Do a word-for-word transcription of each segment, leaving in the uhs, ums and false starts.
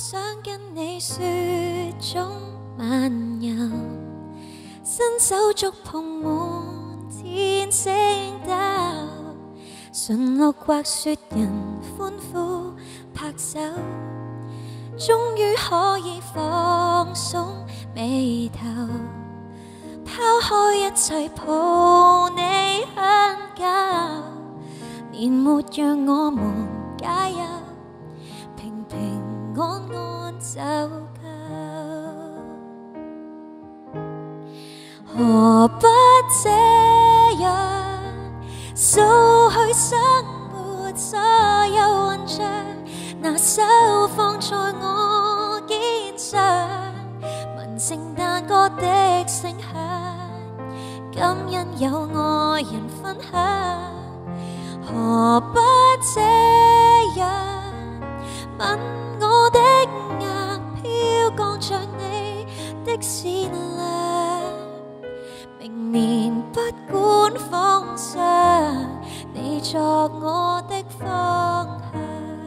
想跟你雪中漫遊，伸手觸碰滿天星斗，順路刮雪人歡呼拍手，終於可以放鬆眉頭，拋開一切抱你很久，年沒讓我們解憂，平平安安就夠。何不這樣掃去生活所有印象，拿手放在我肩上，聞聖誕歌的聲響，感恩有愛人分享。何不這樣吻我的額，飄降着你的善良，明年不管風霜，你作我的方向。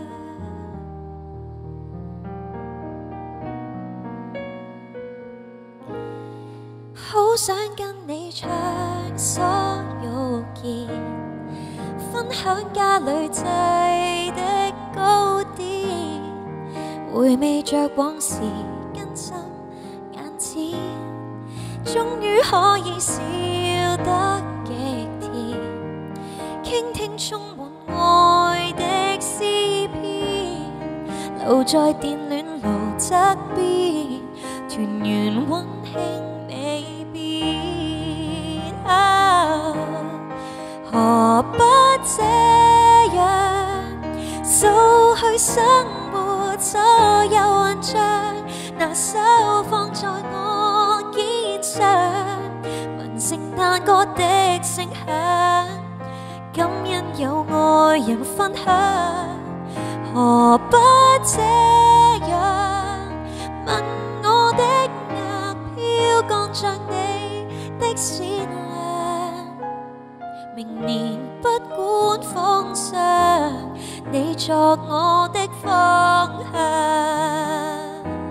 好想跟你暢所欲言，分享家裏製的糕點，回味着往事根深眼淺，終於可以笑得極甜，傾聽充滿愛的詩篇，留在電暖爐側邊，團圓溫馨未變。啊，何不這樣掃去生活所有印象，拿手放在我肩上，聞聖誕歌的聲響，感恩有愛人分享。何不這樣吻我的額，飄降着你的善良，明年不管風霜，你作我的方向。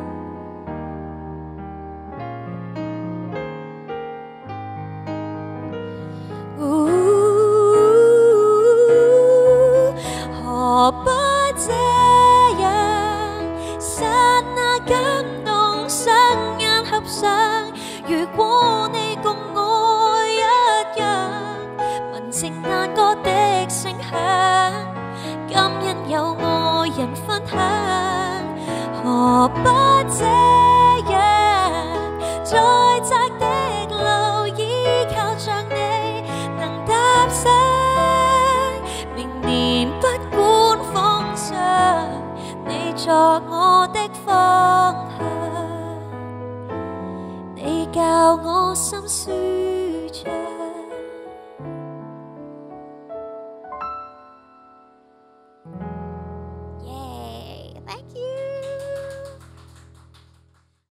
何不這樣剎那感動，雙眼合上，如果你共我一樣，聞聖誕歌的聲響，感恩有愛人分享。何不這